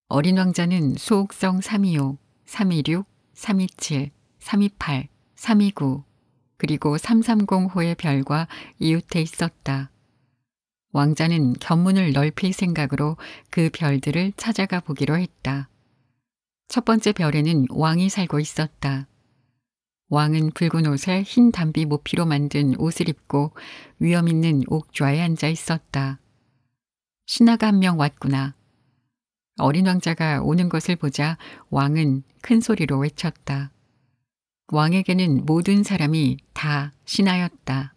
어린 왕자는 수옥성 325, 326, 327, 328, 329 그리고 330호의 별과 이웃해 있었다. 왕자는 견문을 넓힐 생각으로 그 별들을 찾아가 보기로 했다. 첫 번째 별에는 왕이 살고 있었다. 왕은 붉은 옷에 흰 담비 모피로 만든 옷을 입고 위엄 있는 옥좌에 앉아 있었다. 신하가 한 명 왔구나. 어린 왕자가 오는 것을 보자 왕은 큰 소리로 외쳤다. 왕에게는 모든 사람이 다 신하였다.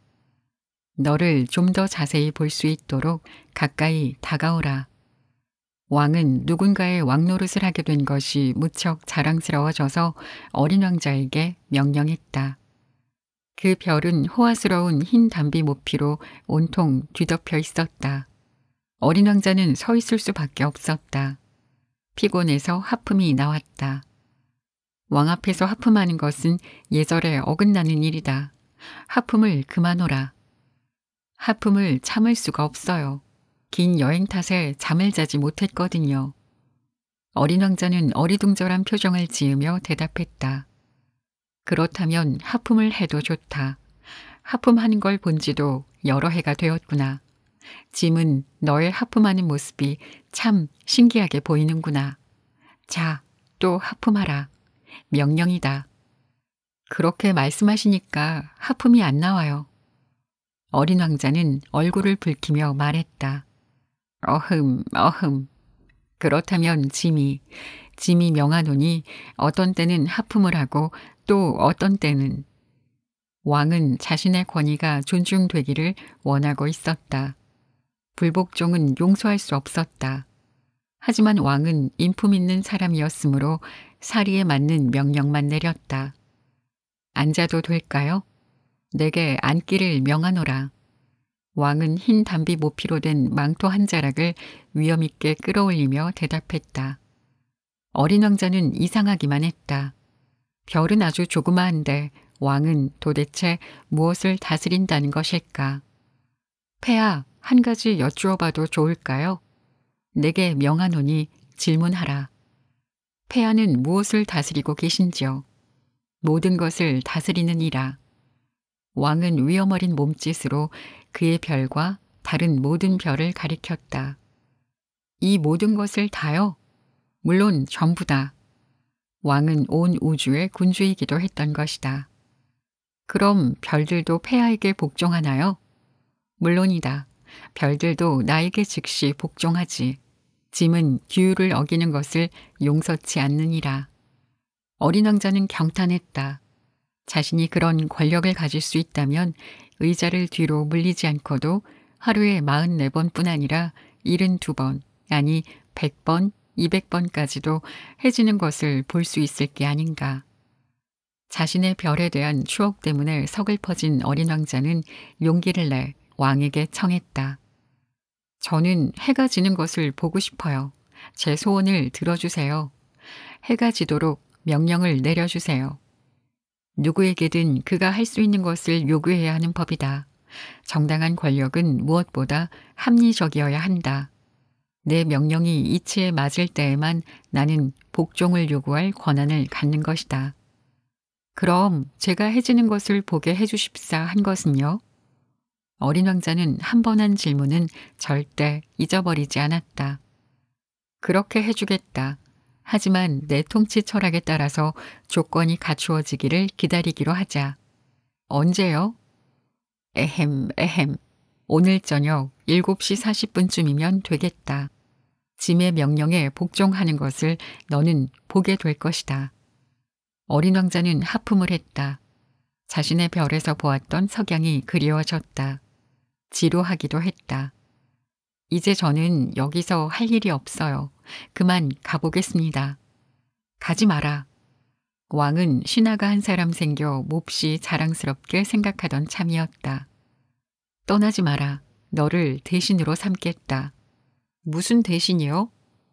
너를 좀 더 자세히 볼 수 있도록 가까이 다가오라. 왕은 누군가의 왕노릇을 하게 된 것이 무척 자랑스러워져서 어린 왕자에게 명령했다. 그 별은 호화스러운 흰 담비 모피로 온통 뒤덮여 있었다. 어린 왕자는 서 있을 수밖에 없었다. 피곤해서 하품이 나왔다. 왕 앞에서 하품하는 것은 예절에 어긋나는 일이다. 하품을 그만오라. 하품을 참을 수가 없어요. 긴 여행 탓에 잠을 자지 못했거든요. 어린 왕자는 어리둥절한 표정을 지으며 대답했다. 그렇다면 하품을 해도 좋다. 하품하는 걸 본 지도 여러 해가 되었구나. 짐은 너의 하품하는 모습이 참 신기하게 보이는구나. 자, 또 하품하라. 명령이다. 그렇게 말씀하시니까 하품이 안 나와요. 어린 왕자는 얼굴을 붉히며 말했다. 어흠, 어흠. 그렇다면 짐이 명하노니 어떤 때는 하품을 하고 또 어떤 때는. 왕은 자신의 권위가 존중되기를 원하고 있었다. 불복종은 용서할 수 없었다. 하지만 왕은 인품 있는 사람이었으므로 사리에 맞는 명령만 내렸다. 앉아도 될까요? 내게 앉기를 명하노라. 왕은 흰 담비 모피로 된 망토 한 자락을 위엄 있게 끌어올리며 대답했다. 어린 왕자는 이상하기만 했다. 별은 아주 조그마한데 왕은 도대체 무엇을 다스린다는 것일까? 폐하, 한 가지 여쭈어 봐도 좋을까요? 내게 명하노니 질문하라. 폐하는 무엇을 다스리고 계신지요? 모든 것을 다스리는 이라. 왕은 위엄 어린 몸짓으로 그의 별과 다른 모든 별을 가리켰다. 이 모든 것을 다요? 물론 전부다. 왕은 온 우주의 군주이기도 했던 것이다. 그럼 별들도 폐하에게 복종하나요? 물론이다. 별들도 나에게 즉시 복종하지. 짐은 규율을 어기는 것을 용서치 않느니라. 어린 왕자는 경탄했다. 자신이 그런 권력을 가질 수 있다면 의자를 뒤로 물리지 않고도 하루에 44번뿐 아니라 72번, 아니 100번, 200번까지도 해지는 것을 볼 수 있을 게 아닌가. 자신의 별에 대한 추억 때문에 서글퍼진 어린 왕자는 용기를 내 왕에게 청했다. 저는 해가 지는 것을 보고 싶어요. 제 소원을 들어주세요. 해가 지도록 명령을 내려주세요. 누구에게든 그가 할 수 있는 것을 요구해야 하는 법이다. 정당한 권력은 무엇보다 합리적이어야 한다. 내 명령이 이치에 맞을 때에만 나는 복종을 요구할 권한을 갖는 것이다. 그럼 제가 해지는 것을 보게 해주십사 한 것은요? 어린 왕자는 한 번 한 질문은 절대 잊어버리지 않았다. 그렇게 해주겠다. 하지만 내 통치 철학에 따라서 조건이 갖추어지기를 기다리기로 하자. 언제요? 에헴. 오늘 저녁 7시 40분쯤이면 되겠다. 짐의 명령에 복종하는 것을 너는 보게 될 것이다. 어린 왕자는 하품을 했다. 자신의 별에서 보았던 석양이 그리워졌다. 지루하기도 했다. 이제 저는 여기서 할 일이 없어요. 그만 가보겠습니다. 가지 마라. 왕은 신하가 한 사람 생겨 몹시 자랑스럽게 생각하던 참이었다. 떠나지 마라. 너를 대신으로 삼겠다. 무슨 대신이요?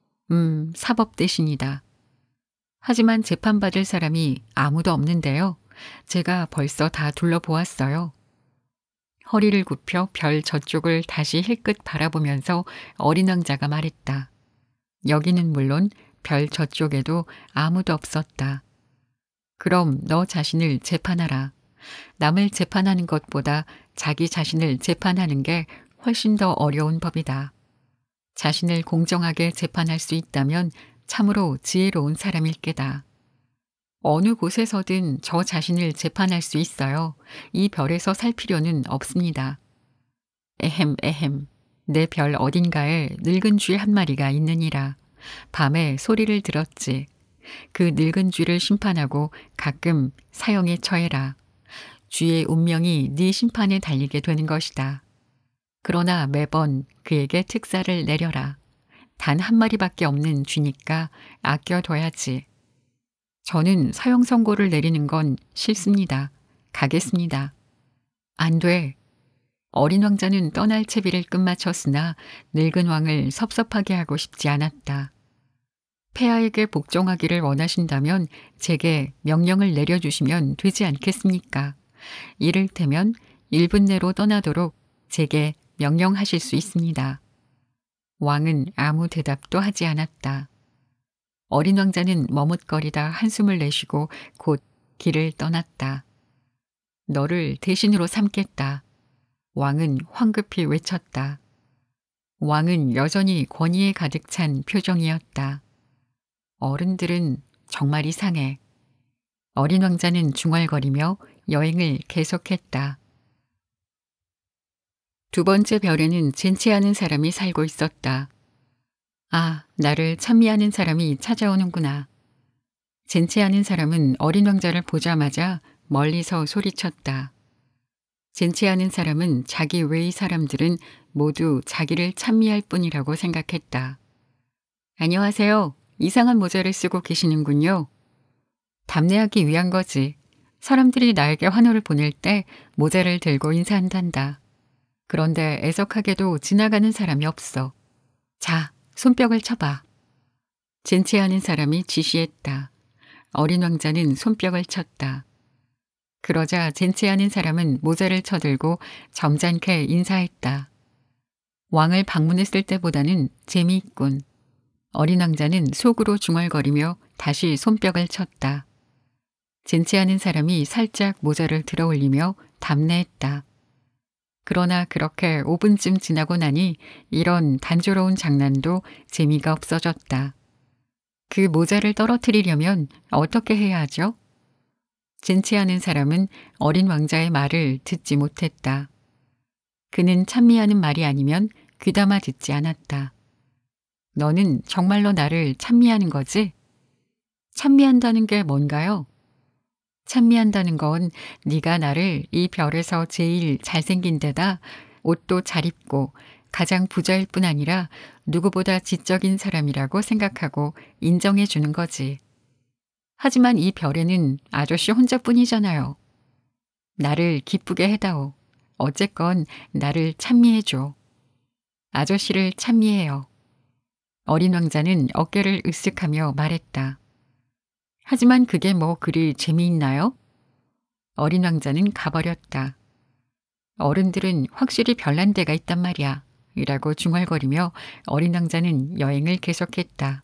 사법 대신이다. 하지만 재판받을 사람이 아무도 없는데요. 제가 벌써 다 둘러보았어요. 허리를 굽혀 별 저쪽을 다시 힐끗 바라보면서 어린 왕자가 말했다. 여기는 물론 별 저쪽에도 아무도 없었다. 그럼 너 자신을 재판하라. 남을 재판하는 것보다 자기 자신을 재판하는 게 훨씬 더 어려운 법이다. 자신을 공정하게 재판할 수 있다면 참으로 지혜로운 사람일 게다. 어느 곳에서든 저 자신을 재판할 수 있어요. 이 별에서 살 필요는 없습니다. 에헴, 내 별 어딘가에 늙은 쥐 한 마리가 있느니라. 밤에 소리를 들었지. 그 늙은 쥐를 심판하고 가끔 사형에 처해라. 쥐의 운명이 네 심판에 달리게 되는 것이다. 그러나 매번 그에게 특사를 내려라. 단 한 마리밖에 없는 쥐니까 아껴둬야지. 저는 사형 선고를 내리는 건 싫습니다. 가겠습니다. 안 돼. 어린 왕자는 떠날 채비를 끝마쳤으나 늙은 왕을 섭섭하게 하고 싶지 않았다. 폐하에게 복종하기를 원하신다면 제게 명령을 내려주시면 되지 않겠습니까? 이를테면 1분 내로 떠나도록 제게 명령하실 수 있습니다. 왕은 아무 대답도 하지 않았다. 어린 왕자는 머뭇거리다 한숨을 내쉬고 곧 길을 떠났다. 너를 대신으로 삼겠다. 왕은 황급히 외쳤다. 왕은 여전히 권위에 가득 찬 표정이었다. 어른들은 정말 이상해. 어린 왕자는 중얼거리며 여행을 계속했다. 두 번째 별에는 젠치하는 사람이 살고 있었다. 아, 나를 찬미하는 사람이 찾아오는구나. 젠치하는 사람은 어린 왕자를 보자마자 멀리서 소리쳤다. 젠치하는 사람은 자기 외의 사람들은 모두 자기를 찬미할 뿐이라고 생각했다. 안녕하세요. 이상한 모자를 쓰고 계시는군요. 답례하기 위한 거지. 사람들이 나에게 환호를 보낼 때 모자를 들고 인사한단다. 그런데 애석하게도 지나가는 사람이 없어. 자, 손뼉을 쳐봐. 젠치하는 사람이 지시했다. 어린 왕자는 손뼉을 쳤다. 그러자 젠치하는 사람은 모자를 쳐들고 점잖게 인사했다. 왕을 방문했을 때보다는 재미있군. 어린 왕자는 속으로 중얼거리며 다시 손뼉을 쳤다. 젠치하는 사람이 살짝 모자를 들어 올리며 답례했다. 그러나 그렇게 5분쯤 지나고 나니 이런 단조로운 장난도 재미가 없어졌다. 그 모자를 떨어뜨리려면 어떻게 해야 하죠? 젠치하는 사람은 어린 왕자의 말을 듣지 못했다. 그는 찬미하는 말이 아니면 귀담아 듣지 않았다. 너는 정말로 나를 찬미하는 거지? 찬미한다는 게 뭔가요? 찬미한다는 건 네가 나를 이 별에서 제일 잘생긴 데다 옷도 잘 입고 가장 부자일 뿐 아니라 누구보다 지적인 사람이라고 생각하고 인정해 주는 거지. 하지만 이 별에는 아저씨 혼자뿐이잖아요. 나를 기쁘게 해다오. 어쨌건 나를 찬미해줘. 아저씨를 찬미해요. 어린 왕자는 어깨를 으쓱하며 말했다. 하지만 그게 뭐 그리 재미있나요? 어린 왕자는 가버렸다. 어른들은 확실히 별난 데가 있단 말이야. 이라고 중얼거리며 어린 왕자는 여행을 계속했다.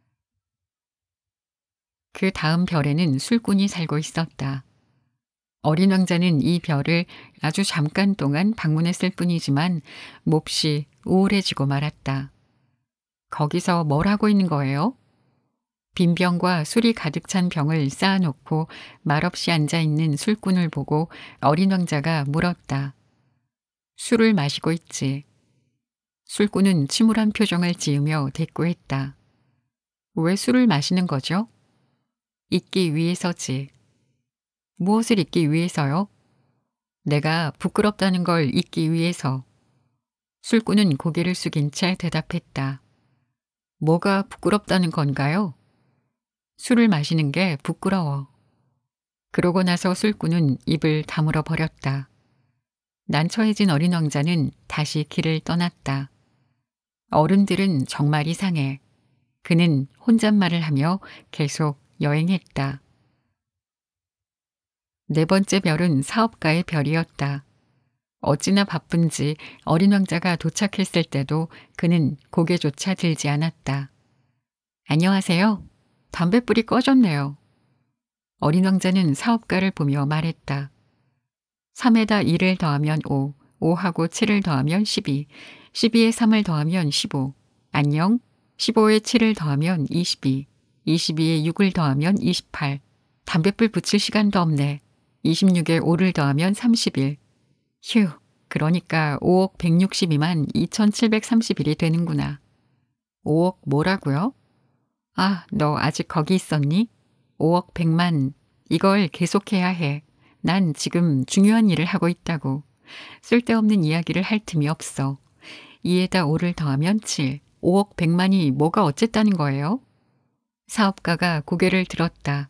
그 다음 별에는 술꾼이 살고 있었다. 어린 왕자는 이 별을 아주 잠깐 동안 방문했을 뿐이지만 몹시 우울해지고 말았다. 거기서 뭘 하고 있는 거예요? 빈병과 술이 가득 찬 병을 쌓아놓고 말없이 앉아있는 술꾼을 보고 어린 왕자가 물었다. 술을 마시고 있지. 술꾼은 침울한 표정을 지으며 대꾸했다. 왜 술을 마시는 거죠? 잊기 위해서지. 무엇을 잊기 위해서요? 내가 부끄럽다는 걸 잊기 위해서. 술꾼은 고개를 숙인 채 대답했다. 뭐가 부끄럽다는 건가요? 술을 마시는 게 부끄러워. 그러고 나서 술꾼은 입을 다물어 버렸다. 난처해진 어린 왕자는 다시 길을 떠났다. 어른들은 정말 이상해. 그는 혼잣말을 하며 계속 여행했다. 네 번째 별은 사업가의 별이었다. 어찌나 바쁜지 어린 왕자가 도착했을 때도 그는 고개조차 들지 않았다. 안녕하세요. 담뱃불이 꺼졌네요. 어린 왕자는 사업가를 보며 말했다. 3에다 2를 더하면 5, 5하고 7을 더하면 12, 12에 3을 더하면 15. 안녕. 15에 7을 더하면 22, 22에 6을 더하면 28. 담뱃불 붙일 시간도 없네. 26에 5를 더하면 31. 휴, 그러니까 5억 162만 2731이 되는구나. 5억 뭐라고요? 아, 너 아직 거기 있었니? 5억 100만. 이걸 계속해야 해. 난 지금 중요한 일을 하고 있다고. 쓸데없는 이야기를 할 틈이 없어. 2에다 5를 더하면 7. 5억 100만이 뭐가 어쨌다는 거예요? 사업가가 고개를 들었다.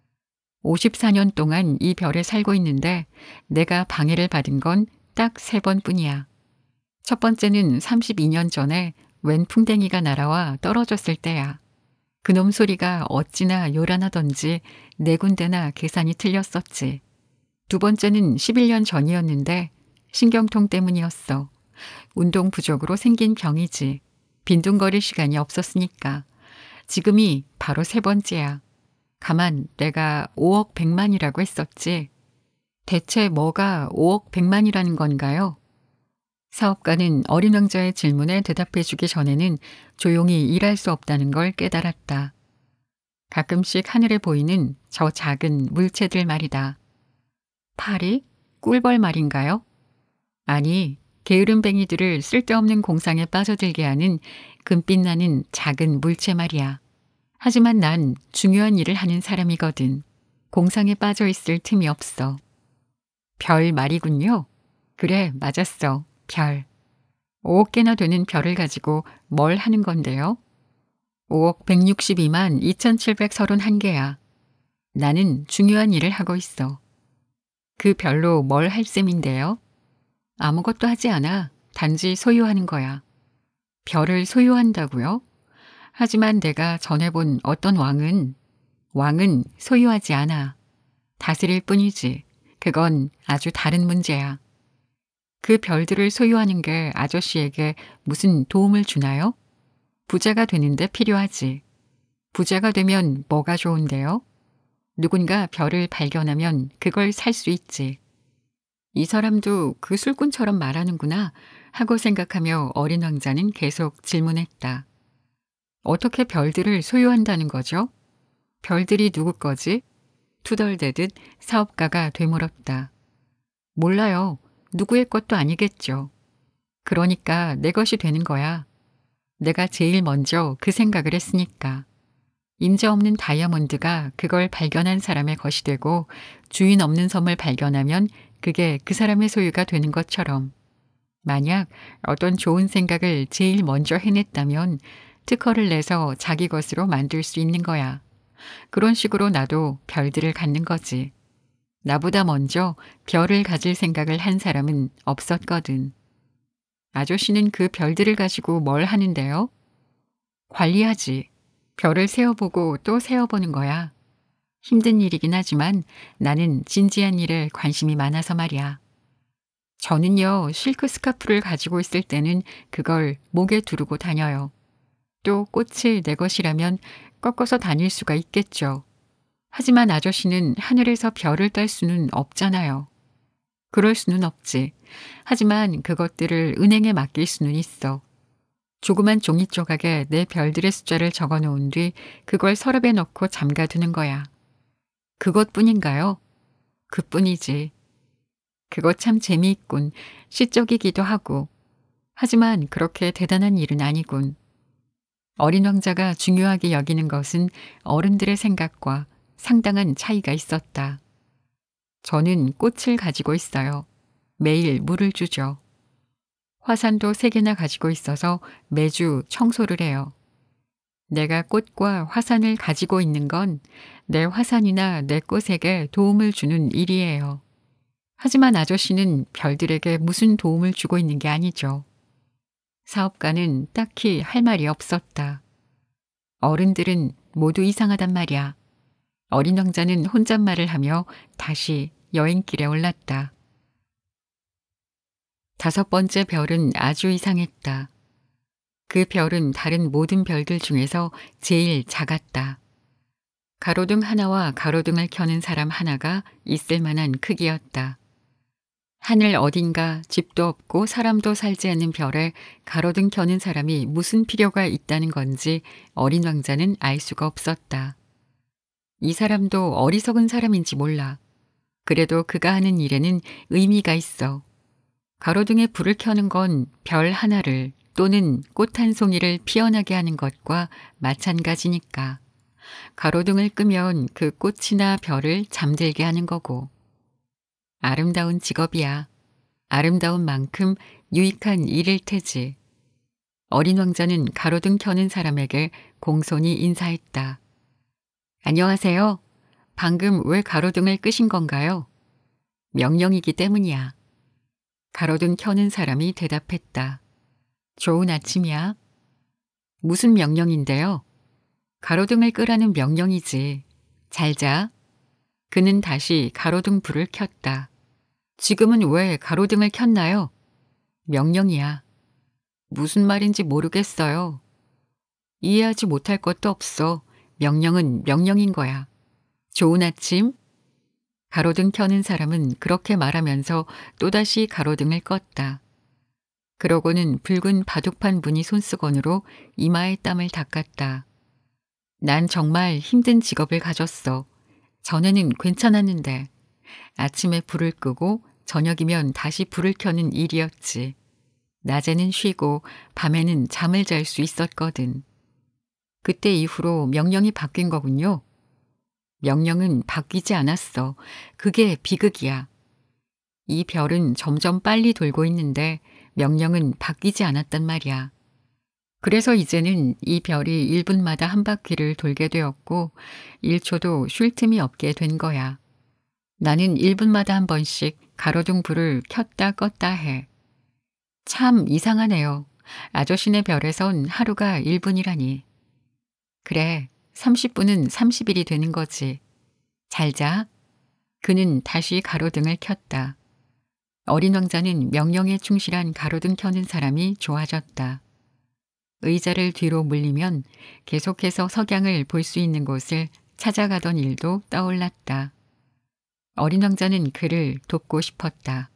54년 동안 이 별에 살고 있는데 내가 방해를 받은 건 딱 3번뿐이야. 첫 번째는 32년 전에 웬 풍뎅이가 날아와 떨어졌을 때야. 그놈 소리가 어찌나 요란하던지 4군데나 계산이 틀렸었지. 두 번째는 11년 전이었는데 신경통 때문이었어. 운동 부족으로 생긴 병이지. 빈둥거릴 시간이 없었으니까. 지금이 바로 3번째야. 가만 내가 5억 100만이라고 했었지. 대체 뭐가 5억 100만이라는 건가요? 사업가는 어린 왕자의 질문에 대답해 주기 전에는 조용히 일할 수 없다는 걸 깨달았다. 가끔씩 하늘에 보이는 저 작은 물체들 말이다. 파리? 꿀벌 말인가요? 아니, 게으름뱅이들을 쓸데없는 공상에 빠져들게 하는 금빛 나는 작은 물체 말이야. 하지만 난 중요한 일을 하는 사람이거든. 공상에 빠져 있을 틈이 없어. 별 말이군요. 그래, 맞았어. 별. 5억 개나 되는 별을 가지고 뭘 하는 건데요? 5억 162만 2731개야. 나는 중요한 일을 하고 있어. 그 별로 뭘 할 셈인데요? 아무것도 하지 않아. 단지 소유하는 거야. 별을 소유한다고요? 하지만 내가 전에 본 어떤 왕은 소유하지 않아. 다스릴 뿐이지. 그건 아주 다른 문제야. 그 별들을 소유하는 게 아저씨에게 무슨 도움을 주나요? 부자가 되는데 필요하지. 부자가 되면 뭐가 좋은데요? 누군가 별을 발견하면 그걸 살 수 있지. 이 사람도 그 술꾼처럼 말하는구나 하고 생각하며 어린 왕자는 계속 질문했다. 어떻게 별들을 소유한다는 거죠? 별들이 누구 거지? 투덜대듯 사업가가 되물었다. 몰라요. 누구의 것도 아니겠죠. 그러니까 내 것이 되는 거야. 내가 제일 먼저 그 생각을 했으니까. 임자 없는 다이아몬드가 그걸 발견한 사람의 것이 되고 주인 없는 섬을 발견하면 그게 그 사람의 소유가 되는 것처럼. 만약 어떤 좋은 생각을 제일 먼저 해냈다면 특허를 내서 자기 것으로 만들 수 있는 거야. 그런 식으로 나도 별들을 갖는 거지. 나보다 먼저 별을 가질 생각을 한 사람은 없었거든. 아저씨는 그 별들을 가지고 뭘 하는데요? 관리하지. 별을 세어보고 또 세어보는 거야. 힘든 일이긴 하지만 나는 진지한 일에 관심이 많아서 말이야. 저는요, 실크 스카프를 가지고 있을 때는 그걸 목에 두르고 다녀요. 또 꽃이 내 것이라면 꺾어서 다닐 수가 있겠죠. 하지만 아저씨는 하늘에서 별을 딸 수는 없잖아요. 그럴 수는 없지. 하지만 그것들을 은행에 맡길 수는 있어. 조그만 종이 조각에 내 별들의 숫자를 적어 놓은 뒤 그걸 서랍에 넣고 잠가두는 거야. 그것뿐인가요? 그뿐이지. 그거 참 재미있군. 시적이기도 하고. 하지만 그렇게 대단한 일은 아니군. 어린 왕자가 중요하게 여기는 것은 어른들의 생각과 상당한 차이가 있었다. 저는 꽃을 가지고 있어요. 매일 물을 주죠. 화산도 3개나 가지고 있어서 매주 청소를 해요. 내가 꽃과 화산을 가지고 있는 건 내 화산이나 내 꽃에게 도움을 주는 일이에요. 하지만 아저씨는 별들에게 무슨 도움을 주고 있는 게 아니죠. 사업가는 딱히 할 말이 없었다. 어른들은 모두 이상하단 말이야. 어린 왕자는 혼잣말을 하며 다시 여행길에 올랐다. 5번째 별은 아주 이상했다. 그 별은 다른 모든 별들 중에서 제일 작았다. 가로등 하나와 가로등을 켜는 사람 하나가 있을 만한 크기였다. 하늘 어딘가 집도 없고 사람도 살지 않는 별에 가로등 켜는 사람이 무슨 필요가 있다는 건지 어린 왕자는 알 수가 없었다. 이 사람도 어리석은 사람인지 몰라. 그래도 그가 하는 일에는 의미가 있어. 가로등에 불을 켜는 건 별 하나를 또는 꽃 한 송이를 피어나게 하는 것과 마찬가지니까. 가로등을 끄면 그 꽃이나 별을 잠들게 하는 거고. 아름다운 직업이야. 아름다운 만큼 유익한 일일 테지. 어린 왕자는 가로등 켜는 사람에게 공손히 인사했다. 안녕하세요. 방금 왜 가로등을 끄신 건가요? 명령이기 때문이야. 가로등 켜는 사람이 대답했다. 좋은 아침이야. 무슨 명령인데요? 가로등을 끄라는 명령이지. 잘 자. 그는 다시 가로등 불을 켰다. 지금은 왜 가로등을 켰나요? 명령이야. 무슨 말인지 모르겠어요. 이해하지 못할 것도 없어. 명령은 명령인 거야. 좋은 아침. 가로등 켜는 사람은 그렇게 말하면서 또다시 가로등을 껐다. 그러고는 붉은 바둑판 무늬 손수건으로 이마에 땀을 닦았다. 난 정말 힘든 직업을 가졌어. 전에는 괜찮았는데 아침에 불을 끄고 저녁이면 다시 불을 켜는 일이었지. 낮에는 쉬고 밤에는 잠을 잘 수 있었거든. 그때 이후로 명령이 바뀐 거군요. 명령은 바뀌지 않았어. 그게 비극이야. 이 별은 점점 빨리 돌고 있는데 명령은 바뀌지 않았단 말이야. 그래서 이제는 이 별이 1분마다 한 바퀴를 돌게 되었고 1초도 쉴 틈이 없게 된 거야. 나는 1분마다 한 번씩 가로등 불을 켰다 껐다 해. 참 이상하네요. 아저씨네 별에선 하루가 1분이라니. 그래, 30분은 30일이 되는 거지. 잘 자. 그는 다시 가로등을 켰다. 어린 왕자는 명령에 충실한 가로등 켜는 사람이 좋아졌다. 의자를 뒤로 물리면 계속해서 석양을 볼 수 있는 곳을 찾아가던 일도 떠올랐다. 어린 왕자는 그를 돕고 싶었다.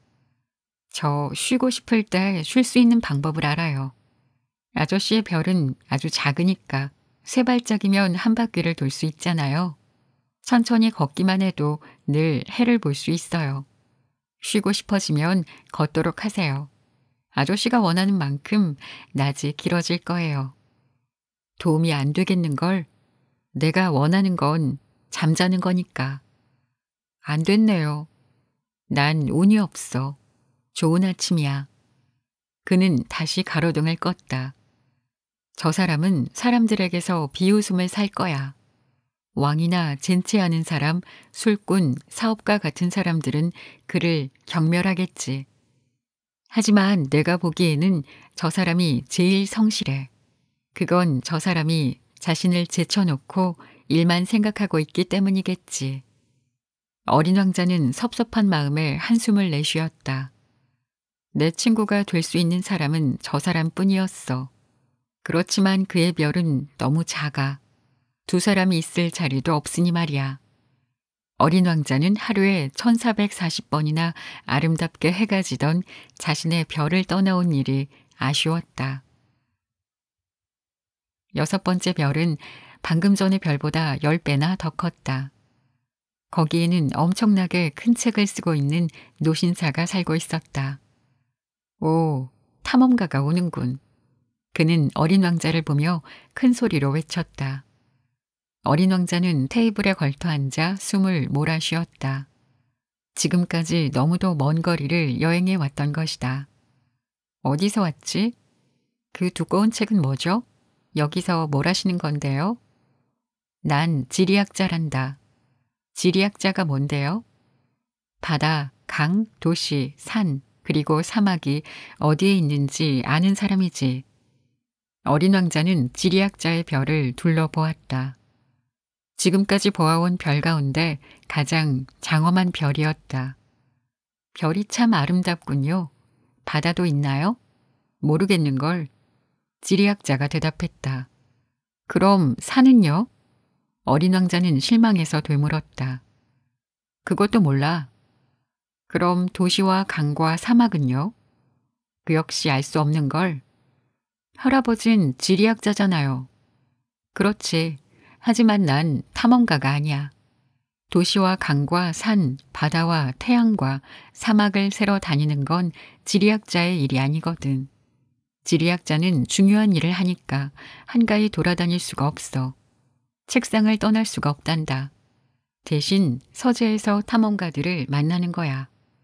저 쉬고 싶을 때 쉴 수 있는 방법을 알아요. 아저씨의 별은 아주 작으니까 3발짝이면 한 바퀴를 돌 수 있잖아요. 천천히 걷기만 해도 늘 해를 볼 수 있어요. 쉬고 싶어지면 걷도록 하세요. 아저씨가 원하는 만큼 낮이 길어질 거예요. 도움이 안 되겠는걸? 내가 원하는 건 잠자는 거니까. 안 됐네요. 난 운이 없어. 좋은 아침이야. 그는 다시 가로등을 껐다. 저 사람은 사람들에게서 비웃음을 살 거야. 왕이나 젠치하는 사람, 술꾼, 사업가 같은 사람들은 그를 경멸하겠지. 하지만 내가 보기에는 저 사람이 제일 성실해. 그건 저 사람이 자신을 제쳐놓고 일만 생각하고 있기 때문이겠지. 어린 왕자는 섭섭한 마음에 한숨을 내쉬었다. 내 친구가 될 수 있는 사람은 저 사람뿐이었어. 그렇지만 그의 별은 너무 작아. 2사람이 있을 자리도 없으니 말이야. 어린 왕자는 하루에 1440번이나 아름답게 해가 지던 자신의 별을 떠나온 일이 아쉬웠다. 6번째 별은 방금 전의 별보다 10배나 더 컸다. 거기에는 엄청나게 큰 책을 쓰고 있는 노신사가 살고 있었다. 오, 탐험가가 오는군. 그는 어린 왕자를 보며 큰 소리로 외쳤다. 어린 왕자는 테이블에 걸터 앉아 숨을 몰아쉬었다. 지금까지 너무도 먼 거리를 여행해 왔던 것이다. 어디서 왔지? 그 두꺼운 책은 뭐죠? 여기서 뭘 하시는 건데요? 난 지리학자란다. 지리학자가 뭔데요? 바다, 강, 도시, 산, 그리고 사막이 어디에 있는지 아는 사람이지. 어린 왕자는 지리학자의 별을 둘러보았다. 지금까지 보아온 별 가운데 가장 장엄한 별이었다. 별이 참 아름답군요. 바다도 있나요? 모르겠는걸. 지리학자가 대답했다. 그럼 산은요? 어린 왕자는 실망해서 되물었다. 그것도 몰라. 그럼 도시와 강과 사막은요? 그 역시 알 수 없는 걸. 할아버진 지리학자잖아요. 그렇지. 하지만 난 탐험가가 아니야. 도시와 강과 산, 바다와 태양과 사막을 세러 다니는 건 지리학자의 일이 아니거든. 지리학자는 중요한 일을 하니까 한가히 돌아다닐 수가 없어. 책상을 떠날 수가 없단다. 대신 서재에서 탐험가들을 만나는 거야.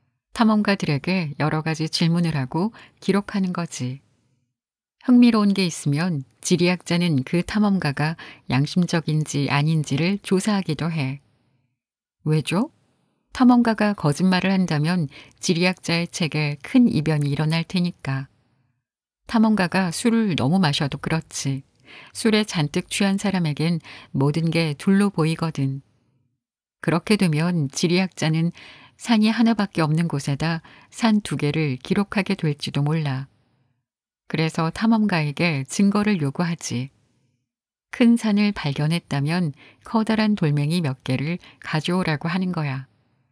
탐험가들에게 여러 가지 질문을 하고 기록하는 거지. 흥미로운 게 있으면 지리학자는 그 탐험가가 양심적인지 아닌지를 조사하기도 해. 왜죠? 탐험가가 거짓말을 한다면 지리학자의 책에 큰 이변이 일어날 테니까. 탐험가가 술을 너무 마셔도 그렇지. 술에 잔뜩 취한 사람에겐 모든 게 둘로 보이거든. 그렇게 되면 지리학자는 산이 하나밖에 없는 곳에다 산 2개를 기록하게 될지도 몰라. 그래서 탐험가에게 증거를 요구하지. 큰 산을 발견했다면 커다란 돌멩이 몇 개를 가져오라고 하는 거야.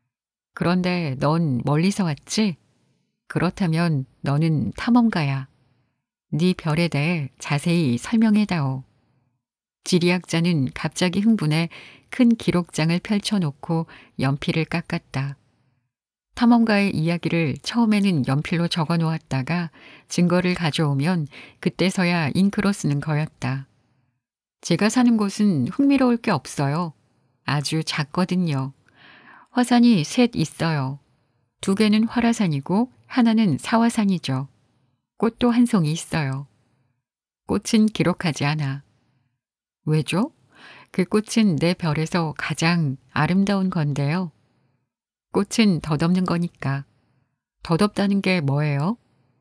그런데 넌 멀리서 왔지? 그렇다면 너는 탐험가야. 네 별에 대해 자세히 설명해다오. 지리학자는 갑자기 흥분해 큰 기록장을 펼쳐놓고 연필을 깎았다. 탐험가의 이야기를 처음에는 연필로 적어 놓았다가 증거를 가져오면 그때서야 잉크로 쓰는 거였다. 제가 사는 곳은 흥미로울 게 없어요. 아주 작거든요. 화산이 3 있어요. 2개는 활화산이고 하나는 사화산이죠. 꽃도 1송이 있어요. 꽃은 기록하지 않아. 왜죠? 그 꽃은 내 별에서 가장 아름다운 건데요. 꽃은 덧없는 거니까. 덧없다는 게 뭐예요?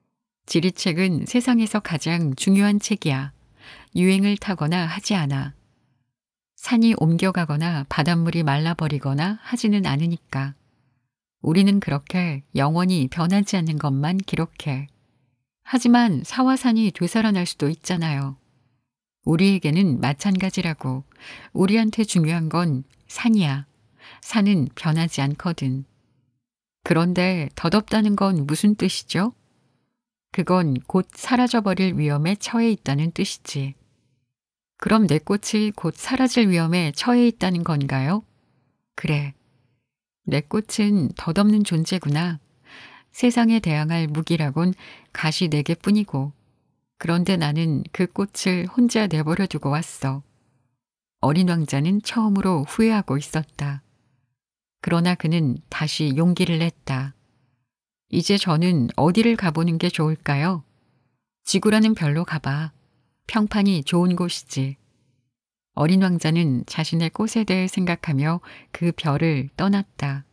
지리책은 세상에서 가장 중요한 책이야. 유행을 타거나 하지 않아. 산이 옮겨가거나 바닷물이 말라버리거나 하지는 않으니까. 우리는 그렇게 영원히 변하지 않는 것만 기록해. 하지만 사화산이 되살아날 수도 있잖아요. 우리에게는 마찬가지라고. 우리한테 중요한 건 산이야. 산은 변하지 않거든. 그런데 덧없다는 건 무슨 뜻이죠? 그건 곧 사라져버릴 위험에 처해 있다는 뜻이지. 그럼 내 꽃이 곧 사라질 위험에 처해 있다는 건가요? 그래. 내 꽃은 덧없는 존재구나. 세상에 대항할 무기라곤 가시 4개뿐이고. 그런데 나는 그 꽃을 혼자 내버려 두고 왔어. 어린 왕자는 처음으로 후회하고 있었다. 그러나 그는 다시 용기를 냈다. 이제 저는 어디를 가보는 게 좋을까요? 지구라는 별로 가봐. 평판이 좋은 곳이지. 어린 왕자는 자신의 꽃에 대해 생각하며 그 별을 떠났다.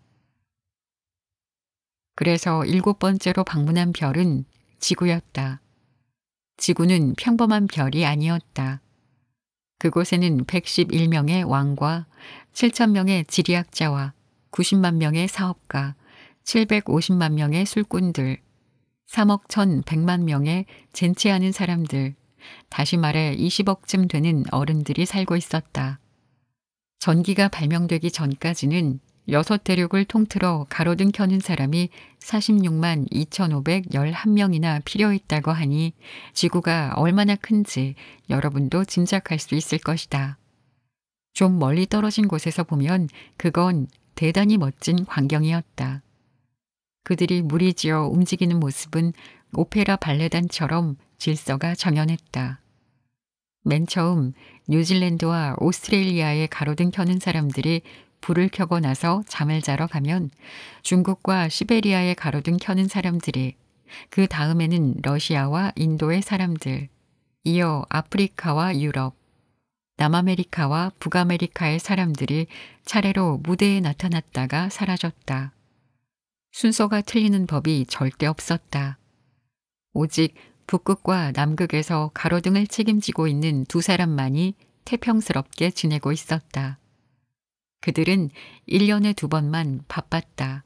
그래서 7번째로 방문한 별은 지구였다. 지구는 평범한 별이 아니었다. 그곳에는 111명의 왕과 7,000명의 지리학자와 90만 명의 사업가, 750만 명의 술꾼들, 3억 1,100만 명의 젠치하는 사람들, 다시 말해 20억쯤 되는 어른들이 살고 있었다. 전기가 발명되기 전까지는 6대륙을 통틀어 가로등 켜는 사람이 46만 2,511명이나 필요했다고 하니 지구가 얼마나 큰지 여러분도 짐작할 수 있을 것이다. 좀 멀리 떨어진 곳에서 보면 그건 대단히 멋진 광경이었다. 그들이 무리지어 움직이는 모습은 오페라 발레단처럼 질서가 정연했다. 맨 처음 뉴질랜드와 오스트레일리아에 가로등 켜는 사람들이 불을 켜고 나서 잠을 자러 가면 중국과 시베리아에 가로등 켜는 사람들이, 그 다음에는 러시아와 인도의 사람들, 이어 아프리카와 유럽, 남아메리카와 북아메리카의 사람들이 차례로 무대에 나타났다가 사라졌다. 순서가 틀리는 법이 절대 없었다. 오직 북극과 남극에서 가로등을 책임지고 있는 2사람만이 태평스럽게 지내고 있었다. 그들은 1년에 2번만 바빴다.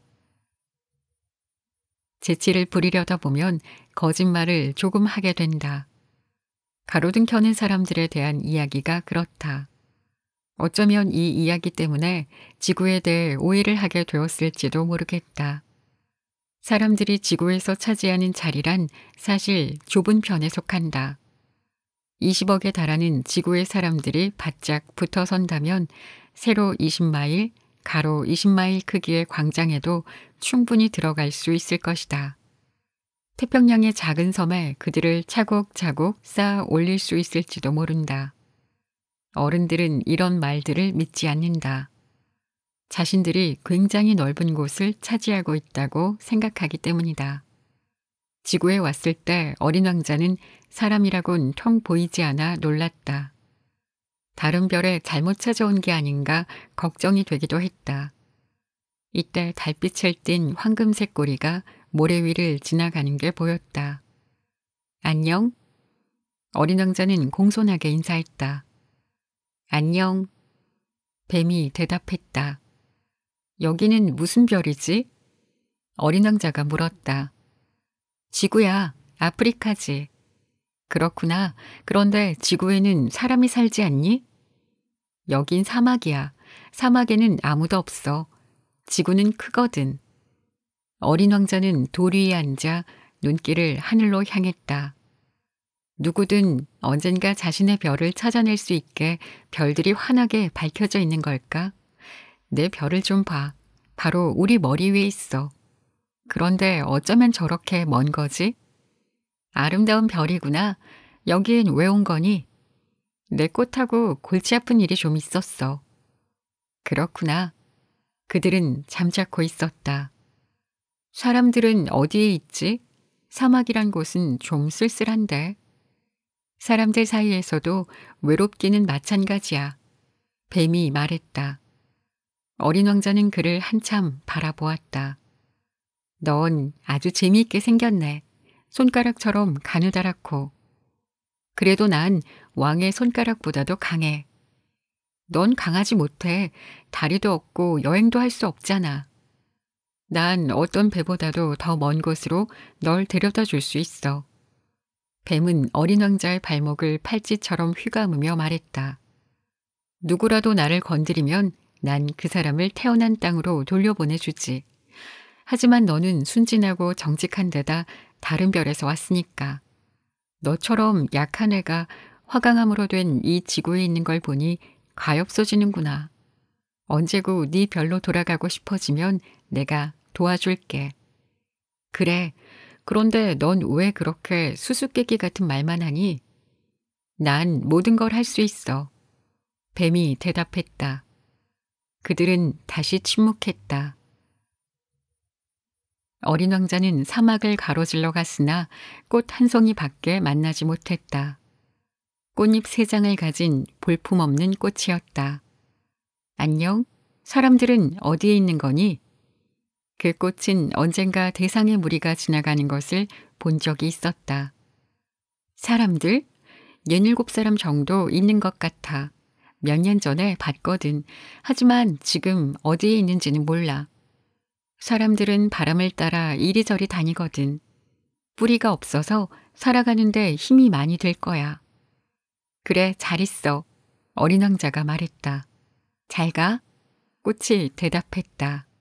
재치를 부리려다 보면 거짓말을 조금 하게 된다. 가로등 켜는 사람들에 대한 이야기가 그렇다. 어쩌면 이 이야기 때문에 지구에 대해 오해를 하게 되었을지도 모르겠다. 사람들이 지구에서 차지하는 자리란 사실 좁은 편에 속한다. 20억에 달하는 지구의 사람들이 바짝 붙어 선다면 세로 20마일, 가로 20마일 크기의 광장에도 충분히 들어갈 수 있을 것이다. 태평양의 작은 섬에 그들을 차곡차곡 쌓아 올릴 수 있을지도 모른다. 어른들은 이런 말들을 믿지 않는다. 자신들이 굉장히 넓은 곳을 차지하고 있다고 생각하기 때문이다. 지구에 왔을 때 어린 왕자는 사람이라곤 통 보이지 않아 놀랐다. 다른 별에 잘못 찾아온 게 아닌가 걱정이 되기도 했다. 이때 달빛을 띤 황금색 꼬리가 모래 위를 지나가는 게 보였다. 안녕? 어린 왕자는 공손하게 인사했다. 안녕. 뱀이 대답했다. 여기는 무슨 별이지? 어린 왕자가 물었다. 지구야, 아프리카지. 그렇구나. 그런데 지구에는 사람이 살지 않니? 여긴 사막이야. 사막에는 아무도 없어. 지구는 크거든. 어린 왕자는 돌 위에 앉아 눈길을 하늘로 향했다. 누구든 언젠가 자신의 별을 찾아낼 수 있게 별들이 환하게 밝혀져 있는 걸까? 내 별을 좀 봐. 바로 우리 머리 위에 있어. 그런데 어쩌면 저렇게 먼 거지? 아름다운 별이구나. 여기엔 왜 온 거니? 내 꽃하고 골치 아픈 일이 좀 있었어. 그렇구나. 그들은 잠자코 있었다. 사람들은 어디에 있지? 사막이란 곳은 좀 쓸쓸한데. 사람들 사이에서도 외롭기는 마찬가지야. 뱀이 말했다. 어린 왕자는 그를 한참 바라보았다. 넌 아주 재미있게 생겼네. 손가락처럼 가느다랗고. 그래도 난 왕의 손가락보다도 강해. 넌 강하지 못해. 다리도 없고 여행도 할 수 없잖아. 난 어떤 배보다도 더 먼 곳으로 널 데려다 줄 수 있어. 뱀은 어린 왕자의 발목을 팔찌처럼 휘감으며 말했다. 누구라도 나를 건드리면 난 그 사람을 태어난 땅으로 돌려보내주지. 하지만 너는 순진하고 정직한 데다 다른 별에서 왔으니까. 너처럼 약한 애가 화강암으로 된 이 지구에 있는 걸 보니 가엾어지는구나. 언제고 네 별로 돌아가고 싶어지면 내가 도와줄게. 그래. 그런데 넌 왜 그렇게 수수께끼 같은 말만 하니? 난 모든 걸 할 수 있어. 뱀이 대답했다. 그들은 다시 침묵했다. 어린 왕자는 사막을 가로질러 갔으나 꽃 한 송이 밖에 만나지 못했다. 꽃잎 3장을 가진 볼품없는 꽃이었다. 안녕? 사람들은 어디에 있는 거니? 그 꽃은 언젠가 대상의 무리가 지나가는 것을 본 적이 있었다. 사람들? 17사람 정도 있는 것 같아. 몇 년 전에 봤거든. 하지만 지금 어디에 있는지는 몰라. 사람들은 바람을 따라 이리저리 다니거든. 뿌리가 없어서 살아가는데 힘이 많이 들 거야. 그래, 잘 있어. 어린 왕자가 말했다. 잘 가? 꽃이 대답했다.